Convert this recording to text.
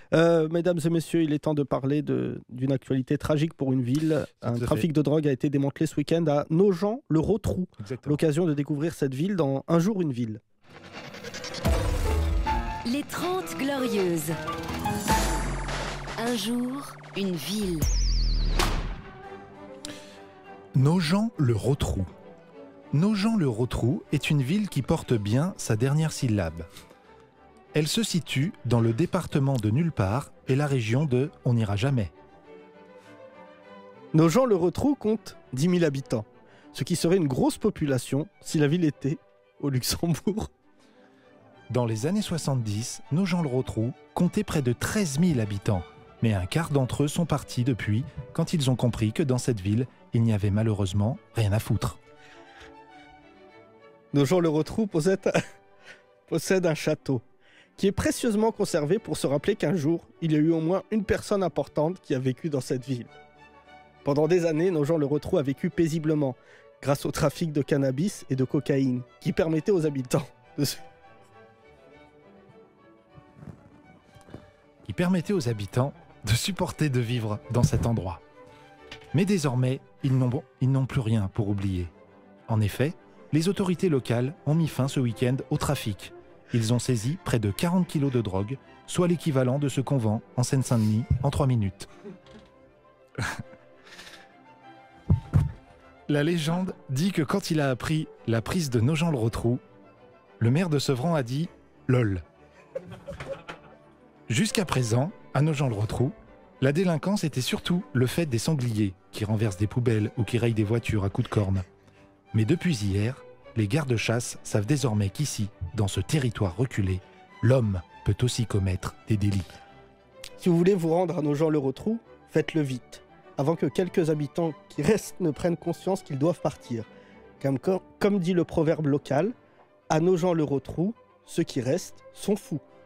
Mesdames et messieurs, il est temps de parler d'une actualité tragique pour une ville. Un trafic de drogue a été démantelé ce week-end à Nogent-le-Rotrou. L'occasion de découvrir cette ville dans Un jour une ville. Les 30 Glorieuses. Un jour, une ville. Nogent-le-Rotrou. Nogent-le-Rotrou est une ville qui porte bien sa dernière syllabe. Elle se situe dans le département de Nulle part et la région de On n'ira jamais. Nogent-le-Rotrou compte 10 000 habitants, ce qui serait une grosse population si la ville était au Luxembourg. Dans les années 70, Nogent-le-Rotrou comptait près de 13 000 habitants, mais un quart d'entre eux sont partis depuis quand ils ont compris que dans cette ville, il n'y avait malheureusement rien à foutre. Nogent-le-Rotrou possède un château qui est précieusement conservé pour se rappeler qu'un jour, il y a eu au moins une personne importante qui a vécu dans cette ville. Pendant des années, Nogent-le-Rotrou a vécu paisiblement grâce au trafic de cannabis et de cocaïne qui permettait aux habitants de supporter de vivre dans cet endroit. Mais désormais, ils n'ont plus rien pour oublier. En effet, les autorités locales ont mis fin ce week-end au trafic. Ils ont saisi près de 40 kilos de drogue, soit l'équivalent de ce qu'on vend en Seine-Saint-Denis en 3 minutes. La légende dit que quand il a appris la prise de Nogent-le-Rotrou, le maire de Sevran a dit « LOL ». Jusqu'à présent, à Nogent-le-Rotrou, la délinquance était surtout le fait des sangliers qui renversent des poubelles ou qui rayent des voitures à coups de corne. Mais depuis hier, les gardes-chasse savent désormais qu'ici, dans ce territoire reculé, l'homme peut aussi commettre des délits. Si vous voulez vous rendre à Nogent-le-Rotrou, faites-le vite, avant que quelques habitants qui restent ne prennent conscience qu'ils doivent partir. Comme dit le proverbe local, à Nogent-le-Rotrou, ceux qui restent sont fous.